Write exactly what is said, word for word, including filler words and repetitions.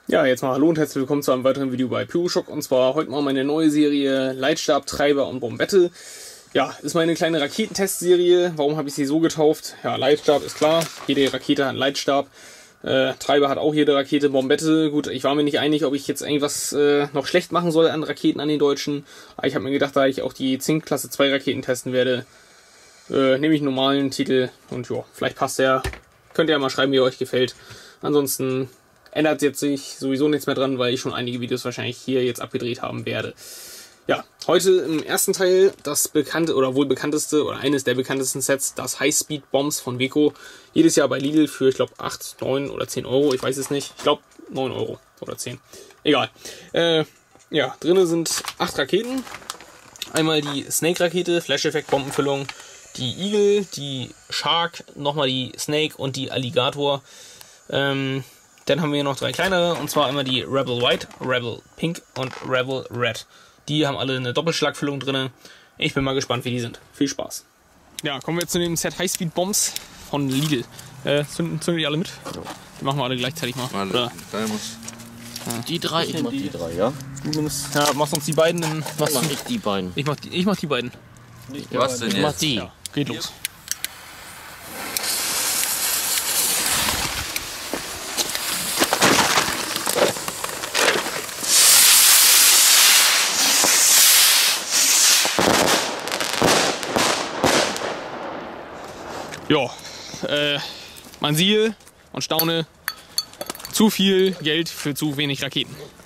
Ja, jetzt mal hallo und herzlich willkommen zu einem weiteren Video bei Pyroshock. Und zwar heute mal meine neue Serie Leitstab, Treiber und Bombette. Ja, ist meine kleine Raketentestserie. Warum habe ich sie so getauft? Ja, Leitstab ist klar. Jede Rakete hat einen Leitstab. Äh, Treiber hat auch jede Rakete. Bombette, gut, ich war mir nicht einig, ob ich jetzt irgendwas äh, noch schlecht machen soll an Raketen an den Deutschen. Aber ich habe mir gedacht, da ich auch die Zink Klasse zwei Raketen testen werde, äh, nehme ich einen normalen Titel. Und ja, vielleicht passt der. Könnt ihr ja mal schreiben, wie er euch gefällt. Ansonsten ändert jetzt sich sowieso nichts mehr dran, weil ich schon einige Videos wahrscheinlich hier jetzt abgedreht haben werde. Ja, heute im ersten Teil das bekannte oder wohl bekannteste oder eines der bekanntesten Sets, das High-Speed Bombs von Weco. Jedes Jahr bei Lidl für, ich glaube, acht, neun oder zehn Euro, ich weiß es nicht. Ich glaube, neun Euro oder zehn. Egal. Äh, ja, drinne sind acht Raketen. Einmal die Snake-Rakete, Flash-Effekt-Bombenfüllung, die Eagle, die Shark, nochmal die Snake und die Alligator. Ähm... Dann haben wir noch drei kleinere, und zwar einmal die Rebel White, Rebel Pink und Rebel Red. Die haben alle eine Doppelschlagfüllung drin. Ich bin mal gespannt, wie die sind. Viel Spaß. Ja, kommen wir zu dem Set High-Speed Bombs von Lidl. Äh, zünden, zünden die alle mit? Ja. Die machen wir alle gleichzeitig mal. Alle. Oder? Ja. Die drei, ich mach die, die drei, ja? Du nimmst, ja, machst uns die beiden, dann was mach ich die beiden. Ich mach die, ich mach die beiden. Ich was denn ich jetzt? Mach die. Ja, geht los. Ja, äh, man siehe und staune, zu viel Geld für zu wenig Raketen.